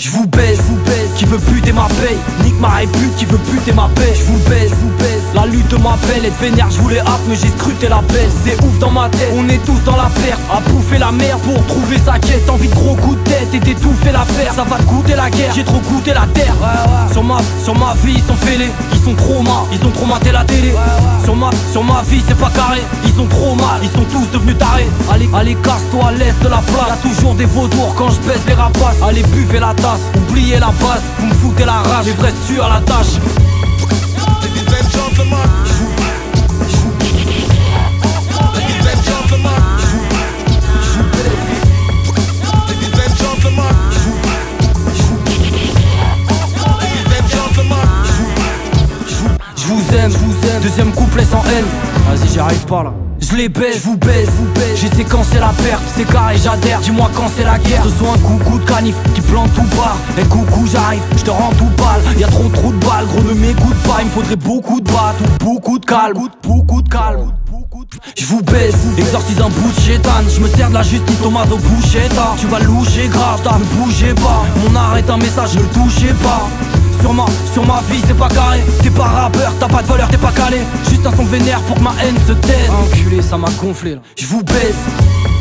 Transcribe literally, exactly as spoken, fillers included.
Je vous baise, vous baise, qui veut buter ma paye. Nique ma répute, qui veut buter ma paix. Je vous baise, vous baise, la lutte m'appelle. Être vénère, je voulais hâte, mais j'ai scruté la belle. C'est ouf dans ma tête, on est tous dans la perte. À bouffer la merde pour trouver sa quête. Envie de gros coups de tête et d'étouffer l'affaire. Ça va te goûter la guerre, j'ai trop goûté la terre. Ouais, ouais. Sur ma, sur ma vie, ils sont fêlés. Ils sont trop mal, ils ont trop maté la télé. Ouais, ouais. Sur ma, sur ma vie, c'est pas carré. Ils ont trop mal, ils sont tous devenus tarés. Allez, allez, casse-toi, laisse de la place. Y'a toujours des vautours quand je baisse les rapaces. Allez, buvez la tasse, oubliez la base. Vous me foutez la rage, les vrais tueurs à la tâche. Ladies and gentlemen, ladies and gentlemen, ladies and gentlemen, ladies and gentlemen. Je vous aime, je vous aime. Deuxième couplet sans haine. Vas-y, j'y arrive pas là. Je les baise, je vous baise, vous baise. J'ai sais quand c'est la perte, c'est carré, j'adhère. Dis-moi quand c'est la guerre. Ce soit un coucou de canif qui plante tout part. Et coucou, j'arrive, je te rends tout pâle. Y'a trop trop de balles, gros ne m'écoute pas. Il me faudrait beaucoup de battes ou beaucoup de calme. Beaucoup de calme. Je vous baise, exorcise un bout de chétane. Je me sers de la justice, Thomas au bouchetta. Tu vas loucher grave, t'as ne bougez pas. Mon art est un message, ne le touchez pas. Sur ma, sur ma vie c'est pas carré. T'es pas rappeur, t'as pas de valeur, t'es pas calé. Juste un son vénère pour que ma haine se taise. Enculé, ça m'a gonflé là. Je vous baise.